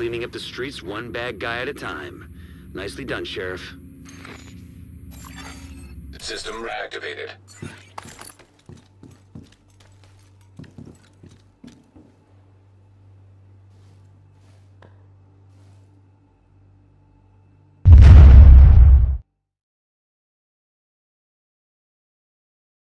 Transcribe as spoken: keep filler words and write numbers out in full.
cleaning up the streets one bad guy at a time. Nicely done, Sheriff. System reactivated.